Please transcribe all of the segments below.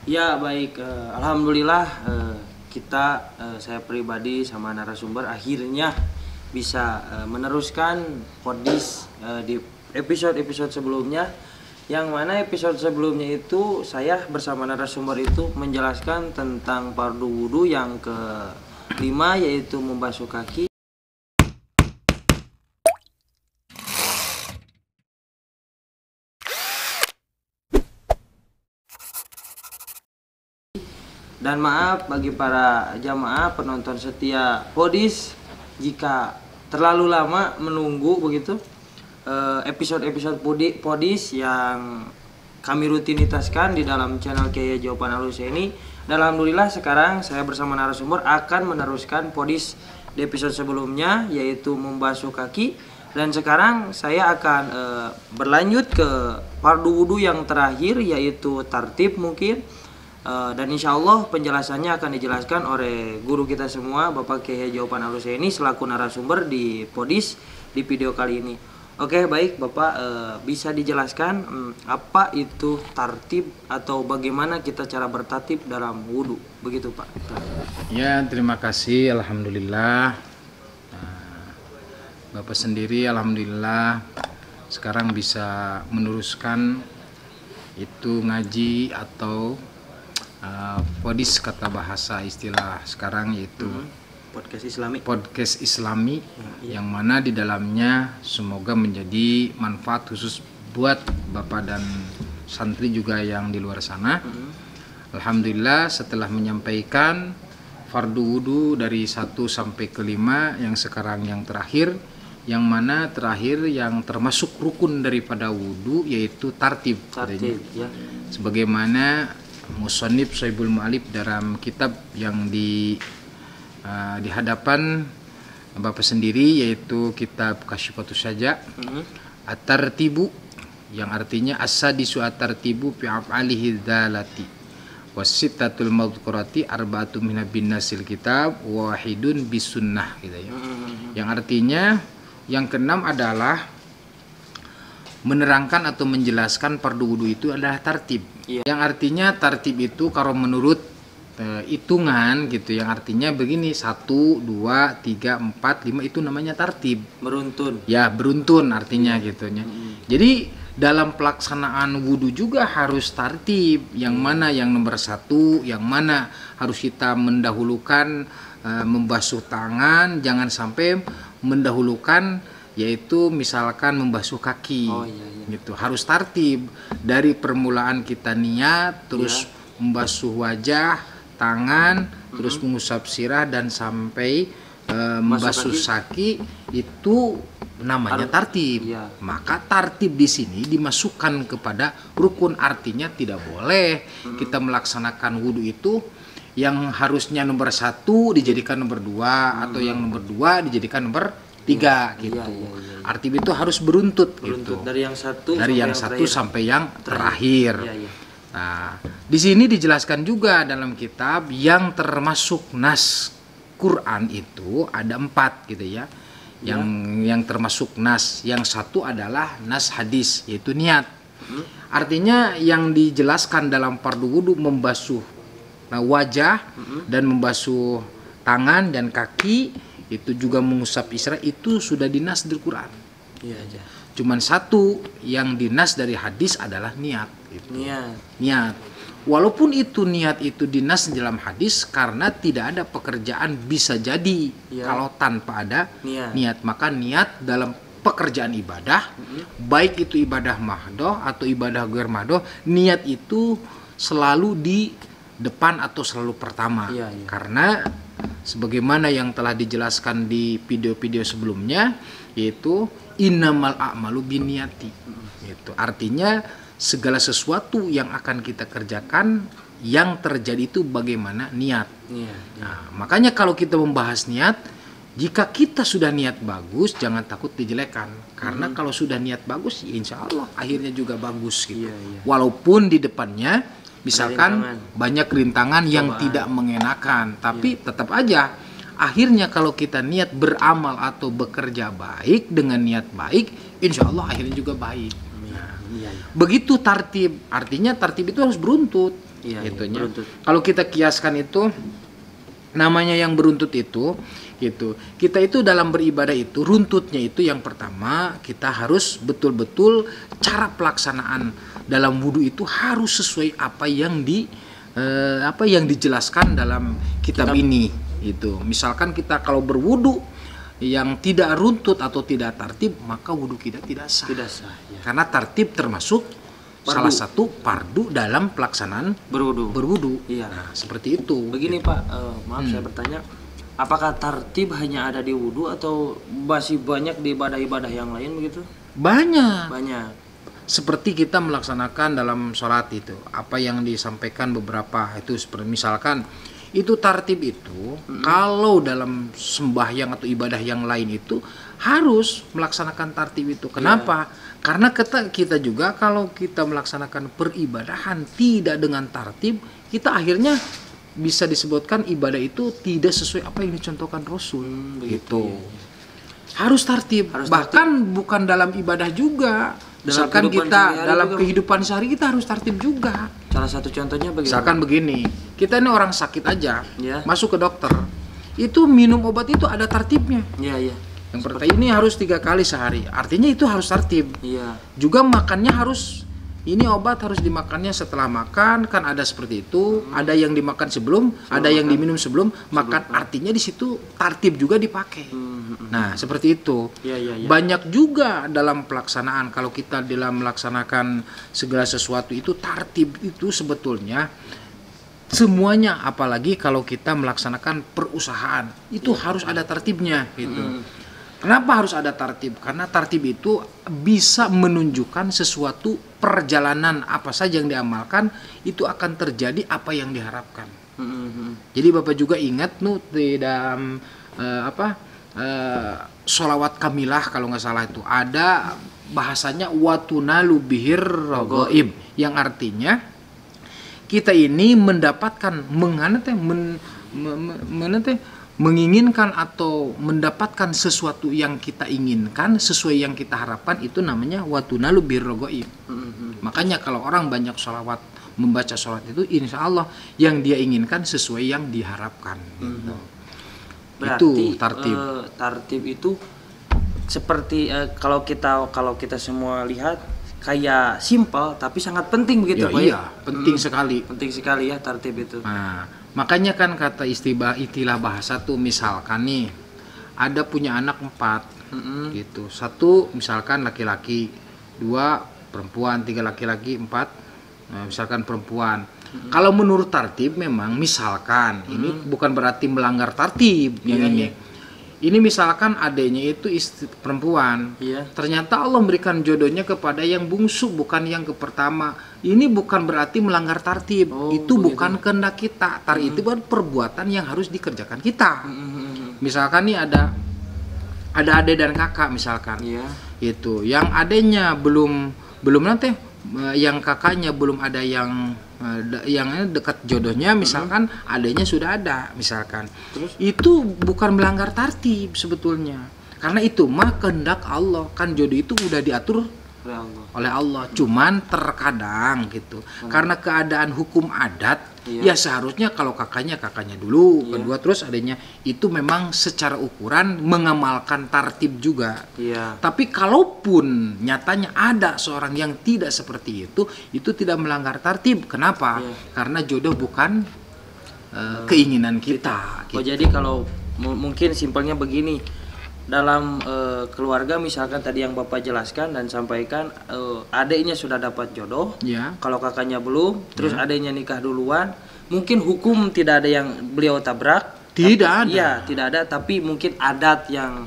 Ya baik, alhamdulillah saya pribadi sama narasumber akhirnya bisa meneruskan podis di episode-episode sebelumnya, yang mana episode sebelumnya itu saya bersama narasumber itu menjelaskan tentang fardu wudhu yang kelima, yaitu membasuh kaki. Dan maaf bagi para jamaah penonton setia Podis jika terlalu lama menunggu begitu episode-episode Podis yang kami rutinitaskan di dalam channel Kiai Jawaban Halus ini. Dan alhamdulillah sekarang saya bersama narasumber akan meneruskan Podis di episode sebelumnya, yaitu membasuh kaki. Dan sekarang saya akan berlanjut ke fardu wudhu yang terakhir, yaitu tartib mungkin. Dan insya Allah penjelasannya akan dijelaskan oleh guru kita semua, Bapak Kiai Jawaban Halus ini selaku narasumber di Podis di video kali ini. Oke, baik Bapak, bisa dijelaskan apa itu tartib atau bagaimana kita cara bertatib dalam wudhu, begitu Pak? Ya, terima kasih. Alhamdulillah. Bapak sendiri alhamdulillah sekarang bisa meneruskan itu ngaji atau podis kata bahasa istilah sekarang, yaitu podcast Islami yang mana di dalamnya semoga menjadi manfaat khusus buat Bapak dan santri juga yang di luar sana. Alhamdulillah setelah menyampaikan fardu wudhu dari 1 sampai ke 5, yang sekarang yang terakhir, yang mana terakhir yang termasuk rukun daripada wudhu yaitu tartib ya. Sebagaimana Musannif Sohibul Mu'alif dalam kitab yang di hadapan Bapak sendiri, yaitu kitab Kasyifatus Saja, At-Tartibu, yang artinya as-sadisu at-tartibu fi af'alihi dzalati wasittatul madhkurati arba'atu min bin nasil kitab wahidun bisunnah gitu ya. Yang artinya yang keenam adalah menerangkan atau menjelaskan fardu wudhu itu adalah tartib. Yang artinya tartib itu kalau menurut hitungan gitu, yang artinya begini, 1, 2, 3, 4, 5 itu namanya tartib. Beruntun. Ya, beruntun artinya gitu ya. Jadi dalam pelaksanaan wudhu juga harus tartib, yang mana yang nomor 1, yang mana harus kita mendahulukan membasuh tangan, jangan sampai mendahulukan yaitu misalkan membasuh kaki. Gitu, harus tartib dari permulaan kita niat, terus membasuh wajah, tangan, terus mengusap sirah dan sampai membasuh kaki, itu namanya tartib. Maka tartib di sini dimasukkan kepada rukun, artinya tidak boleh kita melaksanakan wudhu itu yang harusnya nomor 1 dijadikan nomor 2 atau yang nomor 2 dijadikan nomor 3 gitu. Tartib itu harus beruntut gitu. Dari yang satu sampai yang terakhir. Nah, di sini dijelaskan juga dalam kitab yang termasuk nas Quran itu ada 4 gitu ya. Yang termasuk nas, yang satu adalah nas hadis, yaitu niat. Artinya yang dijelaskan dalam fardu wudhu membasuh wajah dan membasuh tangan dan kaki, itu juga mengusap isra, itu sudah dinas di Quran. Cuman satu yang dinas dari hadis adalah niat. Niat. Walaupun itu niat itu dinas dalam hadis, karena tidak ada pekerjaan bisa jadi kalau tanpa ada niat. Maka niat dalam pekerjaan ibadah, baik itu ibadah mahdoh atau ibadah ghair mahdoh, niat itu selalu di depan atau selalu pertama. Karena sebagaimana yang telah dijelaskan di video-video sebelumnya, yaitu innamal a'malu binniyati. Itu artinya segala sesuatu yang akan kita kerjakan, yang terjadi itu bagaimana niat. Nah, makanya kalau kita membahas niat, jika kita sudah niat bagus, jangan takut dijelekan. Karena kalau sudah niat bagus, ya insya Allah akhirnya juga bagus gitu. Walaupun di depannya misalkan banyak rintangan yang tidak mengenakan, tapi tetap aja akhirnya kalau kita niat beramal atau bekerja baik dengan niat baik, insya Allah akhirnya juga baik. Begitu tartib, artinya tartib itu harus beruntut. Iya, itunya. beruntut. Kalau kita kiaskan itu namanya yang beruntut itu gitu. Kita itu dalam beribadah itu runtutnya itu yang pertama kita harus betul-betul cara pelaksanaan dalam wudhu itu harus sesuai apa yang dijelaskan dalam kitab ini itu. Misalkan kita kalau berwudhu yang tidak runtut atau tidak tertib, maka wudhu kita tidak sah. Tidak sah. Ya. Karena tertib termasuk salah satu fardu dalam pelaksanaan berwudu. Iya. Nah, seperti itu. Begini gitu. Pak, maaf saya bertanya, apakah tartib hanya ada di wudu atau masih banyak di ibadah-ibadah yang lain begitu? Banyak. Seperti kita melaksanakan dalam sholat itu, apa yang disampaikan beberapa itu seperti misalkan itu tartib itu kalau dalam sembahyang atau ibadah yang lain itu harus melaksanakan tartib itu. Kenapa? Karena kita juga kalau kita melaksanakan peribadahan tidak dengan tartib, kita akhirnya bisa disebutkan ibadah itu tidak sesuai apa yang dicontohkan Rasul. Gitu. Harus tartib. Bahkan bukan dalam ibadah juga. Misalkan kita dalam kehidupan sehari kita harus tartib juga. Salah satu contohnya bagaimana? Misalkan begini, kita ini orang sakit aja, masuk ke dokter, itu minum obat itu ada tartibnya. Iya. Yang pertama ini harus 3 kali sehari, artinya itu harus tertib. Iya. Juga makannya harus, ini obat harus dimakannya setelah makan, kan ada seperti itu. Ada yang dimakan sebelum ada yang diminum sebelum makan. Artinya di situ tertib juga dipakai. Nah seperti itu. Iya. Banyak juga dalam pelaksanaan kalau kita dalam melaksanakan segala sesuatu itu tertib itu sebetulnya semuanya, apalagi kalau kita melaksanakan perusahaan itu harus ada tertibnya gitu. Kenapa harus ada tartib? Karena tartib itu bisa menunjukkan sesuatu perjalanan apa saja yang diamalkan itu akan terjadi apa yang diharapkan. Jadi Bapak juga ingat di dalam sholawat kamilah kalau nggak salah itu ada bahasanya watunalu bihir rogoib yang artinya kita ini mendapatkan menginginkan atau mendapatkan sesuatu yang kita inginkan sesuai yang kita harapkan itu namanya watunalu birrogoib. Makanya kalau orang banyak sholawat membaca sholat itu insya Allah yang dia inginkan sesuai yang diharapkan. Gitu. Berarti itu tartib. Tartib itu seperti kalau kita semua lihat kayak simpel tapi sangat penting begitu Pak. Iya, penting sekali. Penting sekali ya tartib itu. Nah, makanya kan kata istilah bahasa tuh misalkan nih ada punya anak 4 gitu. 1 misalkan laki-laki, 2 perempuan, 3 laki-laki, 4 misalkan perempuan. Kalau menurut tartib memang misalkan ini bukan berarti melanggar tartib yang ini. Ini misalkan adanya itu perempuan. Ternyata Allah memberikan jodohnya kepada yang bungsu bukan yang ke pertama. Ini bukan berarti melanggar tartib. Itu bukan kehendak kita. Itu kan perbuatan yang harus dikerjakan kita. Misalkan nih ada adik dan kakak misalkan. Itu yang adenya belum nanti yang kakaknya belum ada yang dekat jodohnya misalkan adanya sudah ada misalkan. Terus? Itu bukan melanggar tartib sebetulnya karena itu mah kehendak Allah kan jodoh itu udah diatur oleh Allah cuman terkadang gitu karena keadaan hukum adat ya seharusnya kalau kakaknya dulu kedua terus adanya itu memang secara ukuran mengamalkan tartib juga tapi kalaupun nyatanya ada seorang yang tidak seperti itu tidak melanggar tartib. Kenapa? Karena jodoh bukan keinginan kita gitu. Jadi kalau mungkin simpelnya begini dalam keluarga misalkan tadi yang Bapak jelaskan dan sampaikan adiknya sudah dapat jodoh kalau kakaknya belum terus adiknya nikah duluan mungkin hukum tidak ada yang beliau tabrak tidak ada tapi mungkin adat yang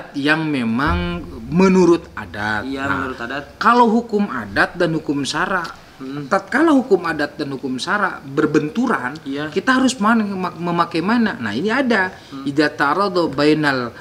memang menurut adat menurut adat kalau hukum adat dan hukum syara tatkala hukum adat dan hukum syara berbenturan kita harus memakai mana. Nah ini ada idza tarada bainal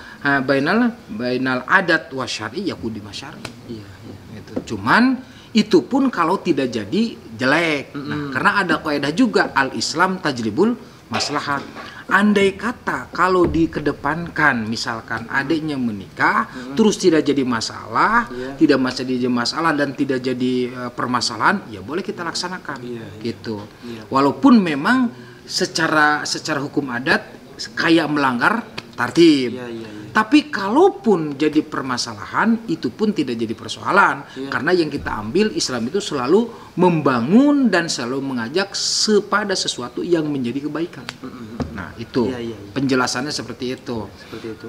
adat wa syar'i yaqudi masyari. Gitu. Cuman itu pun kalau tidak jadi jelek. Nah, karena ada kaidah juga al Islam tajribul maslahat. Andai kata kalau dikedepankan misalkan adiknya menikah terus tidak jadi masalah, tidak jadi masalah dan tidak jadi permasalahan, ya boleh kita laksanakan gitu. Walaupun memang secara hukum adat kayak melanggar tartib. Tapi kalaupun jadi permasalahan, itu pun tidak jadi persoalan. Karena yang kita ambil, Islam itu selalu membangun dan selalu mengajak pada sesuatu yang menjadi kebaikan. Nah, itu penjelasannya seperti itu. Gitu.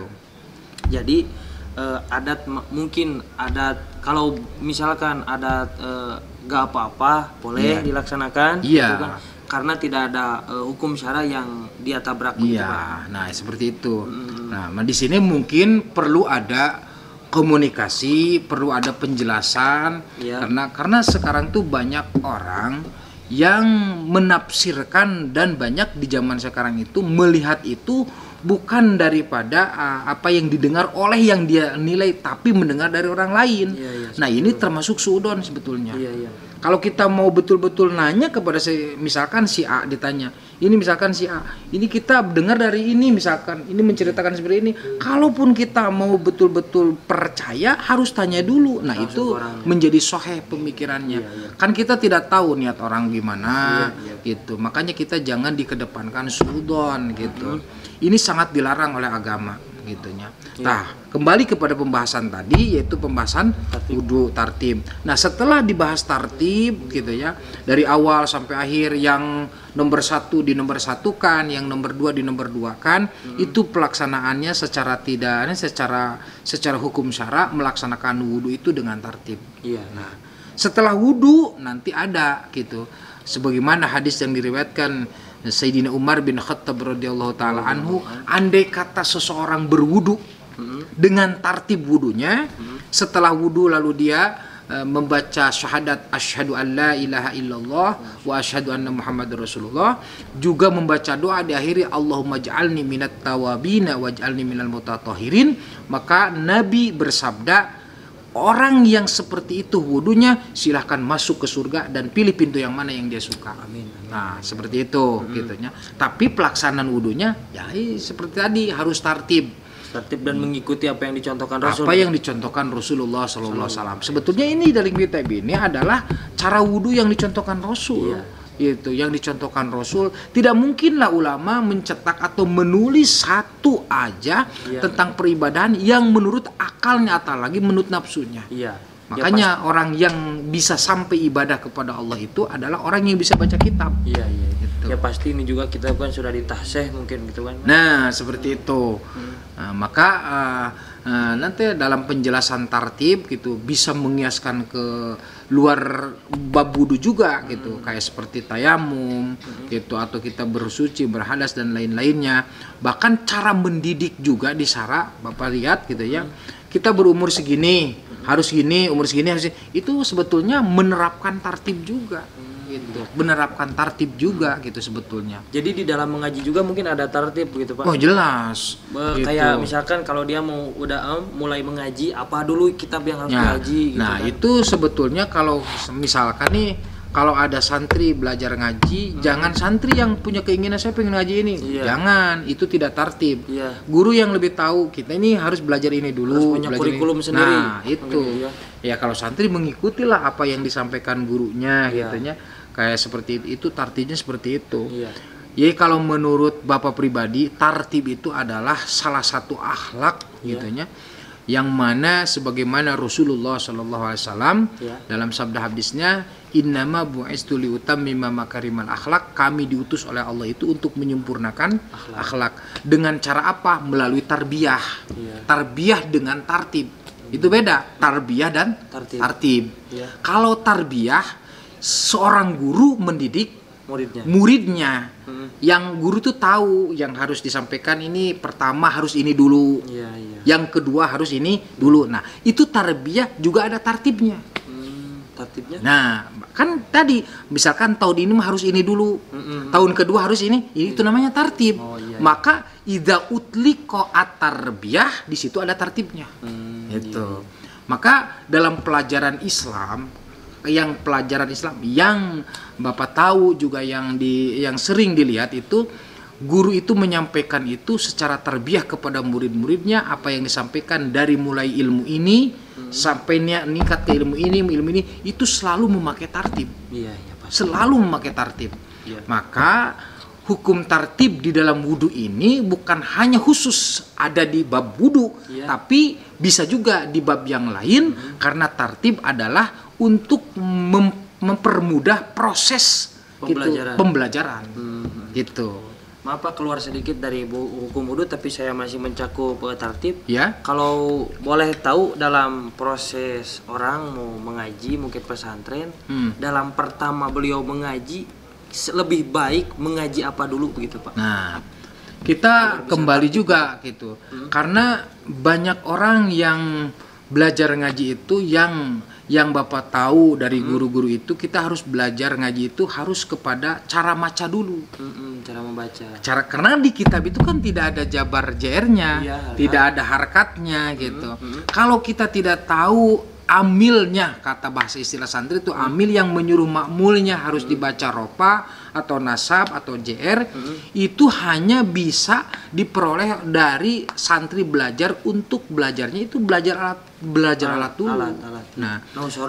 Jadi adat, mungkin adat, kalau misalkan adat gak apa-apa, boleh dilaksanakan. Gitu kan? Karena tidak ada hukum syara yang dia tabrak. Nah seperti itu. Nah di sini mungkin perlu ada komunikasi, perlu ada penjelasan, karena sekarang tuh banyak orang yang menafsirkan dan banyak di zaman sekarang itu melihat itu bukan daripada apa yang didengar oleh yang dia nilai, tapi mendengar dari orang lain. Nah ini termasuk suudon sebetulnya. Kalau kita mau betul-betul nanya kepada misalkan si A ditanya, ini misalkan si A, ini kita dengar dari ini misalkan, ini menceritakan seperti ini. Kalaupun kita mau betul-betul percaya, harus tanya dulu. Nah itu menjadi sahih pemikirannya. Kan kita tidak tahu niat orang gimana, gitu. Makanya kita jangan dikedepankan suudon, gitu. Ini sangat dilarang oleh agama, gitunya. Nah, kembali kepada pembahasan tadi, yaitu pembahasan wudu tartib. Nah, setelah dibahas tartib, gitu ya, dari awal sampai akhir, yang nomor 1 di nomor satukan, yang nomor 2 di nomor 2 kan, itu pelaksanaannya secara hukum syara melaksanakan wudu itu dengan tartib. Nah, setelah wudu nanti ada gitu, sebagaimana hadis yang diriwayatkan Sayyidina Umar bin Khattab radhiyallahu taala anhu, andai kata seseorang berwudu dengan tartib wudunya, setelah wudu lalu dia membaca syahadat asyhadu an la ilaha illallah wa asyhadu anna muhammadar rasulullah, juga membaca doa di akhiri Allahumma ja'alni minat tawabina waj'alni minal mutatahhirin, maka Nabi bersabda, orang yang seperti itu wudunya silahkan masuk ke surga dan pilih pintu yang mana yang dia suka. Amin. Nah seperti itu gitunya. Tapi pelaksanaan wudunya ya seperti tadi harus tartib dan mengikuti apa yang dicontohkan Rasul. Apa yang dicontohkan Rasulullah SAW. Sebetulnya ini dari kitab ini adalah cara wudu yang dicontohkan Rasul. Itu yang dicontohkan Rasul. Tidak mungkinlah ulama mencetak atau menulis satu aja tentang peribadahan yang menurut akalnya atau lagi menurut nafsunya. Makanya orang yang bisa sampai ibadah kepada Allah itu adalah orang yang bisa baca kitab. Gitu. Ya pasti ini juga kita kan sudah ditahsih mungkin gitu kan. Nah seperti itu. Nah, maka nanti dalam penjelasan tartib gitu bisa mengiaskan ke luar bab wudu juga gitu, kayak seperti tayamum gitu, atau kita bersuci, berhadas dan lain-lainnya. Bahkan cara mendidik juga di syara, Bapak lihat gitu ya. Kita berumur segini, harus gini, umur segini harus itu sebetulnya menerapkan tartib juga. Gitu. Menerapkan tartib juga gitu sebetulnya. Jadi di dalam mengaji juga mungkin ada tartib gitu Pak. Oh jelas. Kayak misalkan kalau dia mau mulai mengaji, apa dulu kitab yang harus mengaji gitu. Nah kan? itu sebetulnya kalau misalkan nih, kalau ada santri belajar ngaji, jangan santri yang punya keinginan saya pengen ngaji ini, jangan, itu tidak tartib. Guru yang lebih tahu kita ini harus belajar ini dulu, harus punya kurikulum sendiri. Nah itu ya kalau santri mengikutilah apa yang disampaikan gurunya gitunya, kayak seperti itu tartibnya seperti itu. Jadi kalau menurut Bapak pribadi, tartib itu adalah salah satu akhlak gitunya, yang mana sebagaimana Rasulullah SAW dalam sabda hadisnya, innama bu'istu liutammima makarimal akhlak, kami diutus oleh Allah itu untuk menyempurnakan akhlak. Dengan cara apa? Melalui tarbiyah. Tarbiyah dengan tartib itu beda, tarbiyah dan tartib. Kalau tarbiyah, seorang guru mendidik muridnya. Yang guru tuh tahu yang harus disampaikan ini, pertama harus ini dulu, yang kedua harus ini dulu. Nah itu tarbiyah juga ada tartibnya. Tartibnya? Nah kan tadi misalkan tahun ini harus ini dulu, tahun kedua harus ini itu namanya tartib. Maka idza utliqa at-tarbiyah, di situ ada tartibnya. Gitu. Maka dalam pelajaran Islam yang pelajaran Islam yang Bapak tahu juga yang sering dilihat itu, guru itu menyampaikan itu secara tarbiyah kepada murid-muridnya, apa yang disampaikan dari mulai ilmu ini sampai meningkat ke ilmu ini itu selalu memakai tartib. Iya, iya, Pak. Selalu memakai tartib. Iya. Maka hukum tartib di dalam wudhu ini bukan hanya khusus ada di bab wudhu, tapi bisa juga di bab yang lain, karena tartib adalah untuk mempermudah proses pembelajaran. Gitu. Maaf Pak, keluar sedikit dari hukum wudhu, tapi saya masih mencakup tartib. Ya. Kalau boleh tahu, dalam proses orang mau mengaji mungkin pesantren, dalam pertama beliau mengaji, lebih baik mengaji apa dulu begitu Pak? Nah, kita kembali juga gitu. Karena banyak orang yang belajar ngaji itu yang Bapak tahu dari guru-guru itu, kita harus belajar ngaji itu harus kepada cara baca dulu. Cara membaca. Karena di kitab itu kan tidak ada jabar JR-nya, tidak ada harakatnya gitu. Kalau kita tidak tahu amilnya, kata bahasa istilah santri itu amil yang menyuruh makmulnya harus dibaca ropa atau nasab atau JR, itu hanya bisa diperoleh dari santri belajar. Untuk belajarnya itu belajar alat dulu. Nah,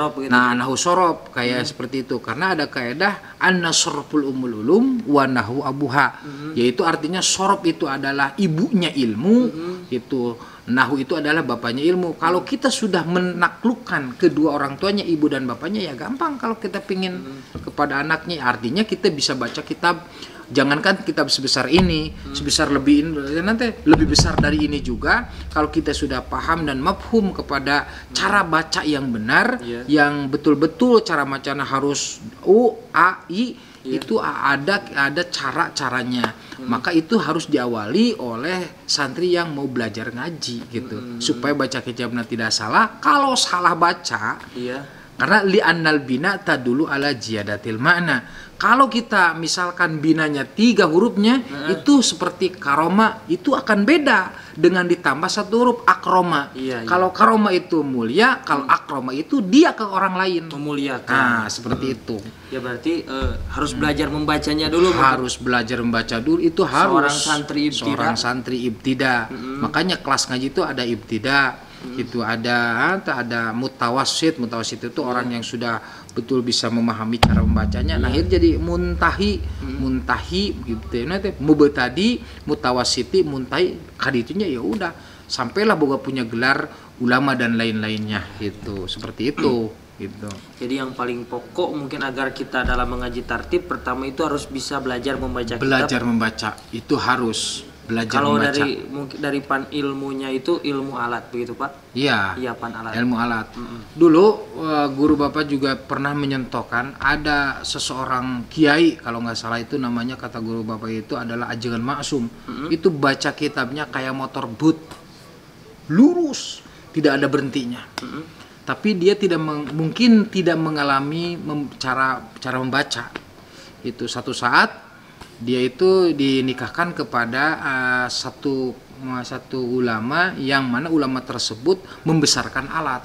nahu sorob kayak seperti itu, karena ada kaidah an-nasrful ulum wa nahu abuha, yaitu artinya sorob itu adalah ibunya ilmu, itu nahu itu adalah bapaknya ilmu. Kalau kita sudah menaklukkan kedua orang tuanya, ibu dan bapaknya, ya gampang kalau kita pingin kepada anaknya. Artinya kita bisa baca kitab, jangankan kitab sebesar ini, sebesar nanti lebih besar dari ini juga. Kalau kita sudah paham dan mafhum kepada cara baca yang benar, yang betul-betul cara bacanya harus U, A, I, itu ada cara-caranya. Maka itu harus diawali oleh santri yang mau belajar ngaji gitu, supaya baca kitabnya tidak salah. Kalau salah baca, karena li'annal bina tadulu ala ziyadatil makna. Kalau kita misalkan binanya 3 hurufnya, itu seperti karoma, itu akan beda dengan ditambah 1 huruf akroma. Kalau karoma itu mulia, kalau akroma itu dia ke orang lain memuliakan. Nah, seperti itu. Ya berarti harus belajar membacanya dulu. Harus belajar membaca dulu, itu harus seorang santri ibtida. Makanya kelas ngaji itu ada ibtida, itu ada mutawassit itu orang yang sudah betul bisa memahami cara membacanya. Nah, akhirnya jadi muntahi gitu. Nanti mubtadi, mutawassiti, muntahi, kaditunya ya udah sampailah boga punya gelar ulama dan lain-lainnya gitu. Seperti itu gitu. Jadi yang paling pokok mungkin agar kita dalam mengaji tartib, pertama itu harus bisa belajar membaca kitab. Belajar membaca itu harus belajar kalau membaca. dari pan ilmunya itu ilmu alat begitu Pak? Iya, pan alat. Ilmu alat. Dulu guru Bapak juga pernah menyentuhkan, ada seseorang kiai kalau nggak salah itu namanya, kata guru Bapak itu adalah Ajengan Maksum. Itu baca kitabnya kayak motor boot, lurus, tidak ada berhentinya. Tapi dia mungkin tidak mengalami cara membaca. Itu satu saat dia itu dinikahkan kepada satu ulama, yang mana ulama tersebut membesarkan alat.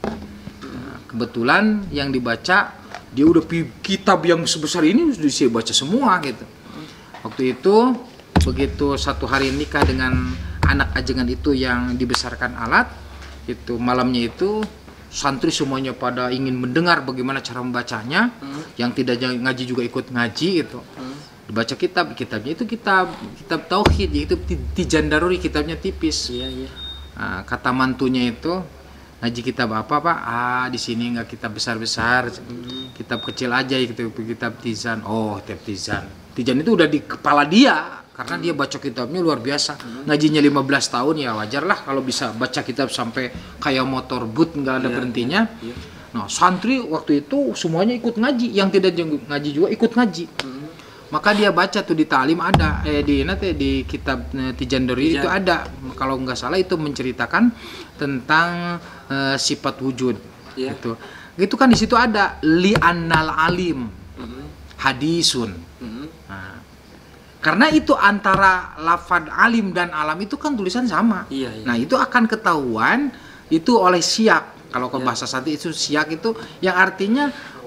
Kebetulan yang dibaca, dia udah kitab yang sebesar ini bisa baca semua gitu. Waktu itu begitu satu hari nikah dengan anak ajengan itu yang dibesarkan alat, itu malamnya itu santri semuanya pada ingin mendengar bagaimana cara membacanya. Yang tidak ngaji juga ikut ngaji gitu. Dibaca kitabnya itu kitab tauhid, yaitu Tijan Daruri, kitabnya tipis. Nah, kata mantunya itu, ngaji kitab apa Pak? Di sini nggak kitab besar-besar, kitab kecil aja gitu, kitab Tizan. Oh, kitab Tizan. Tizan itu udah di kepala dia, karena dia baca kitabnya luar biasa. Ngajinya 15 tahun, ya wajar lah kalau bisa baca kitab sampai kayak motor boot nggak ada berhentinya. Nah, santri waktu itu semuanya ikut ngaji, yang tidak ngaji juga ikut ngaji. Maka dia baca tuh di ta'lim ada, di kitab Tijan Daruri itu ada, kalau nggak salah itu menceritakan tentang sifat wujud. Gitu. Itu kan di situ ada li'annal alim hadisun. Nah, karena itu antara lafad alim dan alam itu kan tulisan sama. Nah, itu akan ketahuan itu oleh siyak. Kalau ke bahasa santri itu siyak itu yang artinya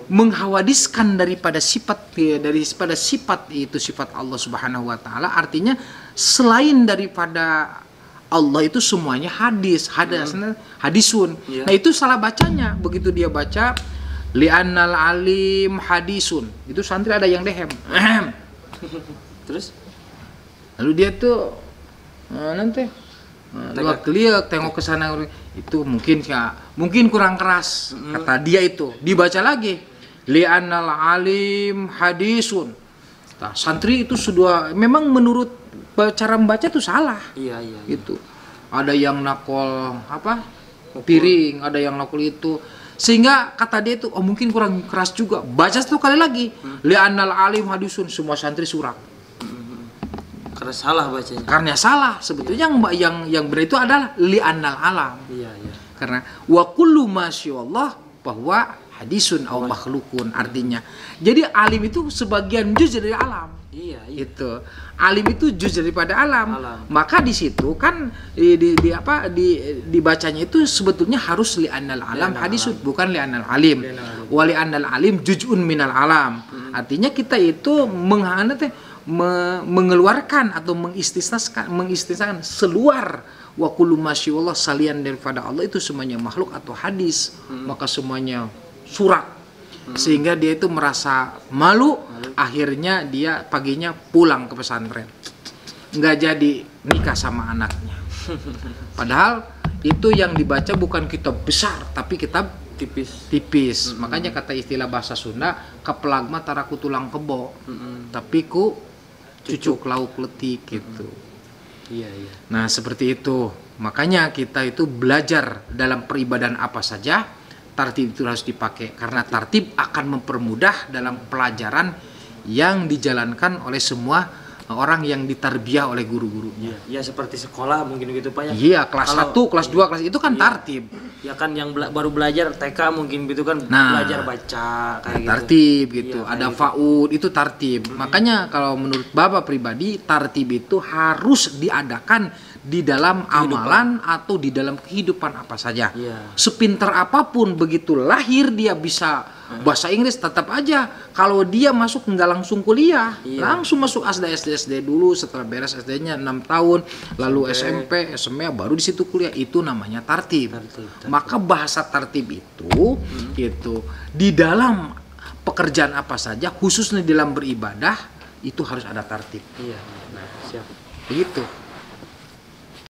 menghawadiskan daripada sifat itu sifat Allah Subhanahu wa taala, artinya selain daripada Allah itu semuanya hadisun. Nah itu salah bacanya. Begitu dia baca li'annal alim hadisun, itu santri ada yang dehem. Terus lalu dia tuh nanti lihat tengok ke sana, itu mungkin kurang keras kata dia, itu dibaca lagi li'annal alim hadisun. Nah, santri itu sudah memang menurut cara membaca itu salah. Iya. Gitu. Ada yang nakol piring, ada yang nakol itu, sehingga kata dia itu mungkin kurang keras juga. Baca satu kali lagi li'annal alim hadisun, semua santri surak. Karena salah bacanya. Karena salah sebetulnya. Yang benar itu adalah li'annal alam. Iya. Karena wa kullu masyaallah bahwa hadisun au makhlukun, artinya jadi alim itu sebagian juz dari alam. Iya. Itu alim itu juz daripada alam. Maka di situ kan dibacanya itu sebetulnya harus li'annal alam hadisun, bukan li'annal alim. Wa li'annal alim juz'un minal alam. Artinya kita itu mengeluarkan atau mengistisnakan seluar wa kullu masyaallah, salian daripada Allah itu semuanya makhluk atau hadis. Maka semuanya surak, sehingga dia itu merasa malu. Akhirnya dia paginya pulang ke pesantren, nggak jadi nikah sama anaknya. Padahal itu yang dibaca bukan kitab besar, tapi kitab tipis. Makanya kata istilah bahasa Sunda, kepelagma taraku tulang kebo, tapi ku cucuk lauk letik gitu. Iya. Nah seperti itu. Makanya kita itu belajar dalam peribadahan apa saja, tartib itu harus dipakai, karena tartib akan mempermudah dalam pelajaran yang dijalankan oleh semua orang yang ditarbiyah oleh guru-gurunya. Ya seperti sekolah mungkin gitu Pak ya. Iya, kelas 1, kelas 2, kelas itu kan tartib. Ya kan yang baru belajar TK mungkin gitu kan, belajar baca kayak gitu. Tartib gitu. Ada faud itu tartib. Makanya kalau menurut Bapak pribadi, tartib itu harus diadakan di dalam amalan atau di dalam kehidupan apa saja. Sepintar apapun, begitu lahir dia bisa bahasa Inggris, tetap aja kalau dia masuk nggak langsung kuliah, langsung masuk SD dulu, setelah beres SD-nya 6 tahun, lalu SMP, SMA baru di situ kuliah, itu namanya tartib. Maka bahasa tartib itu di dalam pekerjaan apa saja, khususnya dalam beribadah, itu harus ada tartib. Nah, siap. Begitu.